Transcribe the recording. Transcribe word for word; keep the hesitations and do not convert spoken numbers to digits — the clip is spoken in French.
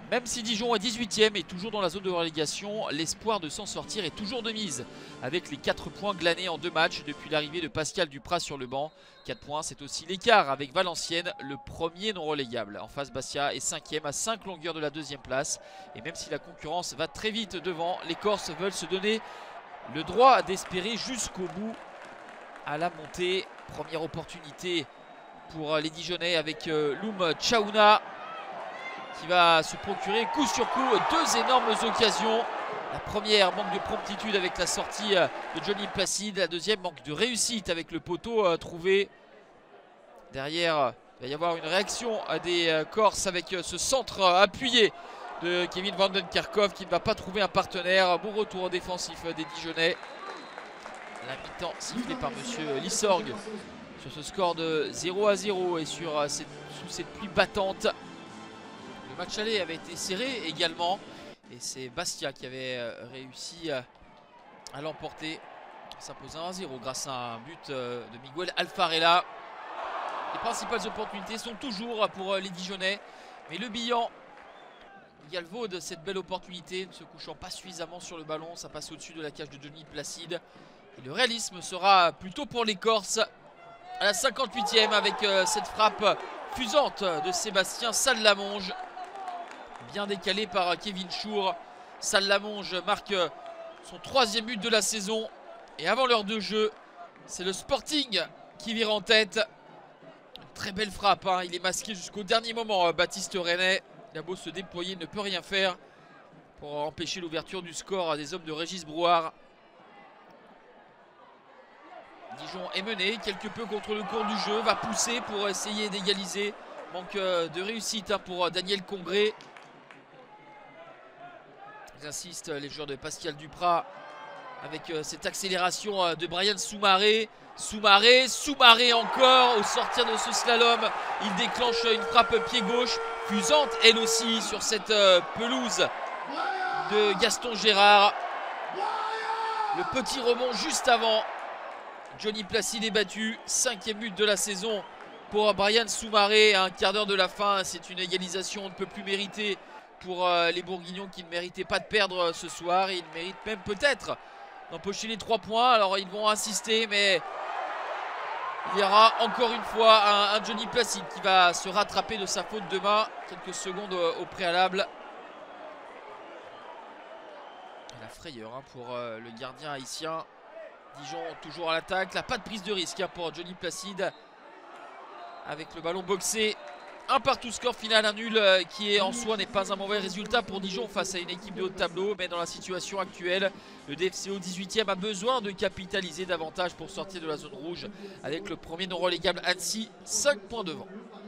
Même si Dijon est dix-huitième et toujours dans la zone de relégation, l'espoir de s'en sortir est toujours de mise. Avec les quatre points glanés en deux matchs depuis l'arrivée de Pascal Dupraz sur le banc. quatre points, c'est aussi l'écart avec Valenciennes, le premier non relégable. En face, Bastia est cinquième à cinq longueurs de la deuxième place. Et même si la concurrence va très vite devant, les Corses veulent se donner le droit d'espérer jusqu'au bout à la montée. Première opportunité pour les Dijonnais avec Loum Chaouna, qui va se procurer coup sur coup deux énormes occasions. La première, manque de promptitude avec la sortie de Johnny Placide. La deuxième, manque de réussite avec le poteau trouvé. Derrière, il va y avoir une réaction des Corses avec ce centre appuyé de Kevin Vandenkerkhoff qui ne va pas trouver un partenaire. Bon retour défensif des Dijonnais. La mi-temps sifflée par monsieur Lissorg sur ce score de zéro à zéro et sur cette, sous cette pluie battante. Le match aller avait été serré également et c'est Bastia qui avait réussi à l'emporter. S'impose un à zéro grâce à un but de Miguel Alfarella. Les principales opportunités sont toujours pour les Dijonnais, mais le bilan galvaude cette belle opportunité, ne se couchant pas suffisamment sur le ballon. Ça passe au-dessus de la cage de Johnny Placide. Et le réalisme sera plutôt pour les Corses à la cinquante-huitième avec cette frappe fusante de Sébastien Sallamonge. Bien décalé par Kevin Chour. Sallamonge marque son troisième but de la saison. Et avant l'heure de jeu, c'est le Sporting qui vire en tête. Une très belle frappe, hein. Il est masqué jusqu'au dernier moment, Baptiste Rennais. Il a beau se déployer, il ne peut rien faire pour empêcher l'ouverture du score des hommes de Régis Brouard. Dijon est mené quelque peu contre le cours du jeu, va pousser pour essayer d'égaliser. Manque de réussite pour Daniel Congré. Ils insistent, les joueurs de Pascal Dupraz, avec cette accélération de Brian Soumaré. Soumaré, Soumaré encore au sortir de ce slalom. Il déclenche une frappe pied gauche, fusante elle aussi sur cette pelouse de Gaston Gérard. Le petit rebond juste avant. Johnny Placide est battu, cinquième but de la saison pour Brian Soumaré. À un quart d'heure de la fin, c'est une égalisation on ne peut plus mériter pour les Bourguignons qui ne méritaient pas de perdre ce soir. Et ils méritent même peut-être d'empocher les trois points. Alors ils vont insister, mais il y aura encore une fois un, un Johnny Placide qui va se rattraper de sa faute demain. Quelques secondes au, au préalable. La frayeur hein, pour euh, le gardien haïtien. Dijon toujours à l'attaque. Là, pas de prise de risque hein, pour Johnny Placide. Avec le ballon boxé. Un partout, score final, un nul euh, qui est en soi n'est pas un mauvais résultat pour Dijon face à une équipe de haut de tableau. Mais dans la situation actuelle, le D F C O dix-huitième a besoin de capitaliser davantage pour sortir de la zone rouge. Avec le premier non relégable Annecy, cinq points devant.